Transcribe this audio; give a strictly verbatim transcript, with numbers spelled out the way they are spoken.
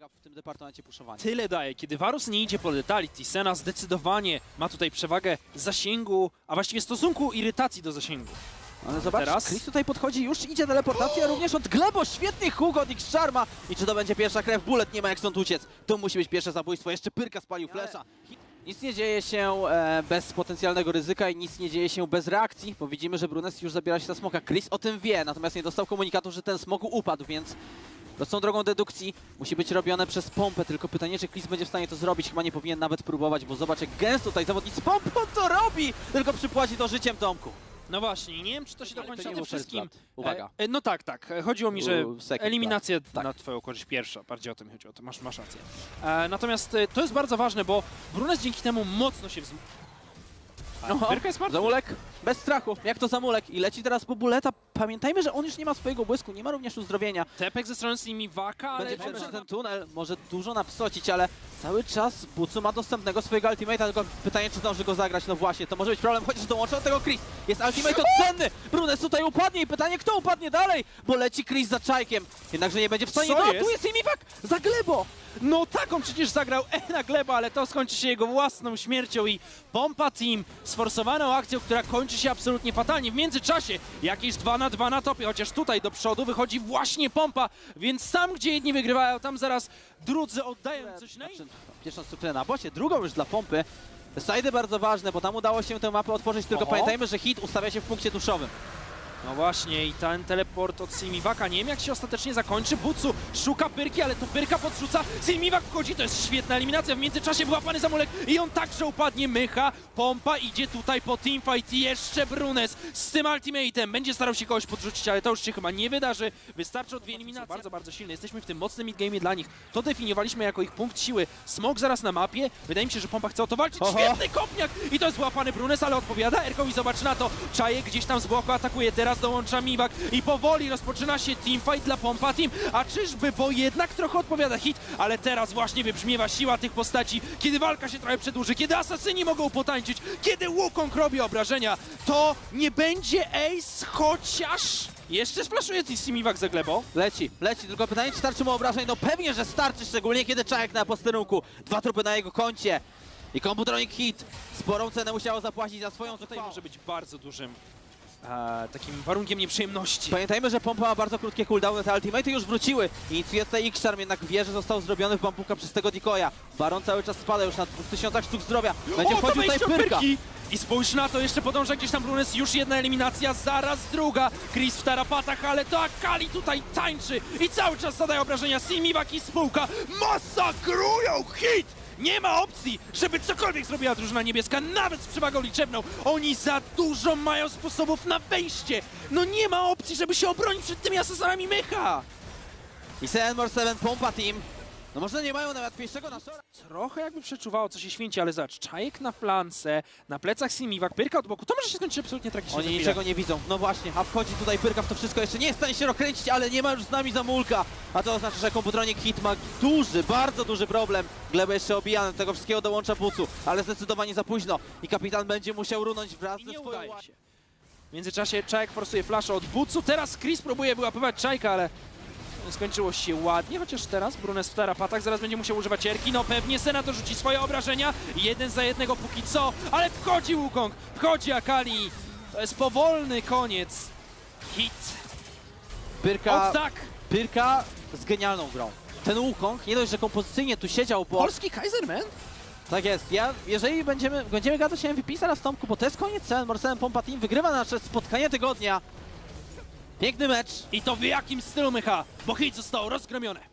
pomaga w tym departamencie puszowania. Tyle daje. Kiedy Varus nie idzie po Lethality, Senna zdecydowanie ma tutaj przewagę zasięgu, a właściwie stosunku irytacji do zasięgu. Ale zobacz, teraz Chris tutaj podchodzi, już idzie teleportacja, również od Glebo, świetny huk od X-Charma. I czy to będzie pierwsza krew? Bullet nie ma jak stąd uciec. To musi być pierwsze zabójstwo, jeszcze Pyrka spalił flesza. Nic nie dzieje się e, bez potencjalnego ryzyka i nic nie dzieje się bez reakcji, bo widzimy, że Brunes już zabiera się za smoka. Chris o tym wie, natomiast nie dostał komunikatu, że ten smok upadł, więc prostą drogą dedukcji musi być robione przez pompę, tylko pytanie, czy Chris będzie w stanie to zrobić. Chyba nie powinien nawet próbować, bo zobacz, jak gęsto tutaj zawodnicy pompą to robi, tylko przypłaci to życiem Tomku. No właśnie, nie wiem, czy to się do końca przede wszystkim... Uwaga. E, no tak, tak. Chodziło mi, że U, second eliminacja tak. na twoją korzyść pierwsza. Bardziej o tym mi chodziło, to masz, masz rację. E, natomiast e, to jest bardzo ważne, bo Brunes dzięki temu mocno się wzmógł. No, Pyrka jest martwy. Zamulek bez strachu, jak to Zamulek i leci teraz po Bulleta. Pamiętajmy, że on już nie ma swojego błysku, nie ma również uzdrowienia. Tepek ze strony Simivaca, ale... Będzie przez ten tunel, może dużo napsocić, ale cały czas Bucu ma dostępnego swojego ultimate'a, tylko pytanie, czy zdąży go zagrać. No właśnie, to może być problem, chociaż dołącza do tego Chris. Jest ultimate odcenny, Brunes tutaj upadnie i pytanie, kto upadnie dalej, bo leci Chris za czajkiem. Jednakże nie będzie w stanie, Co no jest? tu jest Simivac za Glebo. No tak, on przecież zagrał E na Gleba, ale to skończy się jego własną śmiercią i Pompa Team sforsowaną akcją, która kończy się absolutnie fatalnie. W międzyczasie jakieś dwa na dwa na topie, chociaż tutaj do przodu wychodzi właśnie Pompa, więc tam, gdzie jedni wygrywają, tam zaraz drudzy oddają coś na Znaczy, pierwszą strukturę na bocie, drugą już dla Pompy. Sajdy bardzo ważne, bo tam udało się tę mapę otworzyć, tylko Oho. pamiętajmy, że hit ustawia się w punkcie duszowym. No właśnie, i ten teleport od Simivaca, nie wiem jak się ostatecznie zakończy. Bucu szuka Pyrki, ale to Pyrka podrzuca. Simivac wchodzi, to jest świetna eliminacja. W międzyczasie wyłapany Zamulek i on także upadnie. Mycha, Pompa idzie tutaj po teamfight i jeszcze Brunes z tym ultimatem. Będzie starał się kogoś podrzucić, ale to już się chyba nie wydarzy. Wystarczy od dwie eliminacje. Bardzo, bardzo silne. Jesteśmy w tym mocnym midgame'ie dla nich. To definiowaliśmy jako ich punkt siły. Smok zaraz na mapie. Wydaje mi się, że Pompa chce o to walczyć. Oho. Świetny kopniak! I to jest wyłapany Brunes, ale odpowiada Erkowi. Zobacz na to. Czajek gdzieś tam z boku atakuje. Teraz dołącza Miwak i powoli rozpoczyna się teamfight dla Pompa Team. A czyżby, bo jednak trochę odpowiada hit, ale teraz właśnie wybrzmiewa siła tych postaci, kiedy walka się trochę przedłuży, kiedy asasyni mogą potańczyć, kiedy Wukong robi obrażenia. To nie będzie ace, chociaż jeszcze splaszuje Simivac za Glebo. Leci, leci, tylko pytanie, czy starczy mu obrażeń? No pewnie, że starczy, szczególnie kiedy Czajek na posterunku. Dwa trupy na jego koncie. I Komputronic hit sporą cenę musiało zapłacić za swoją Tutaj zuchwałą. może być bardzo dużym e, takim warunkiem nieprzyjemności. Pamiętajmy, że Pompa ma bardzo krótkie cooldowny, te ultimate'y już wróciły. Inicjuje tutaj X-Charm, jednak wie, że został zrobiony w bambuka przez tego decoya. Baron cały czas spada już na dwóch tysiącach sztuk zdrowia. Będzie o, wchodził to tutaj wejście Pyrka. Pyrki! I spójrz na to, jeszcze podąża gdzieś tam Brunes, już jedna eliminacja, zaraz druga. Chris w tarapatach, ale to Akali tutaj tańczy i cały czas zadaje obrażenia. Simivac i spółka masakrują hit! Nie ma opcji, żeby cokolwiek zrobiła drużyna niebieska, nawet z przewagą liczebną. Oni za dużo mają sposobów na wejście. No nie ma opcji, żeby się obronić przed tymi asesorami Mycha. I seven more seven Pompa Team. No może nie mają najłatwiejszego na szora. Trochę jakby przeczuwało, co się święci, ale zobacz, Czajek na flance, na plecach Simivac, Pyrka od boku, to może się skończyć absolutnie tragicznie. Oni za chwilę. niczego nie widzą. No właśnie, a wchodzi tutaj Pyrka w to wszystko. Jeszcze nie jest w stanie się rozkręcić, ale nie ma już z nami Zamulka. A to oznacza, że Komputronic hit ma duży, bardzo duży problem. Gleba jeszcze obijany, do tego wszystkiego dołącza Bucu, ale zdecydowanie za późno. I kapitan będzie musiał runąć wraz I ze nie swoją... udaje się. W międzyczasie Czajek forsuje flasza od Bucu, teraz Chris próbuje wyłapywać Czajka, ale skończyło się ładnie, chociaż teraz Brunes w tarapatach, zaraz będzie musiał używać Erki, no pewnie Senna dorzuci swoje obrażenia, jeden za jednego póki co, ale wchodzi Wukong, wchodzi Akali, to jest powolny koniec, hit, Pyrka, o tak, Pyrka z genialną grą. Ten Wukong, nie dość, że kompozycyjnie tu siedział, bo... polski Kaiserman? Tak jest, ja, jeżeli będziemy, będziemy gadać się M V P zaraz Tomku, bo to jest koniec seven more seven Pompa Team, wygrywa nasze spotkanie tygodnia. Piękny mecz. I to w jakim stylu Mycha, bo hit zostało rozgromione.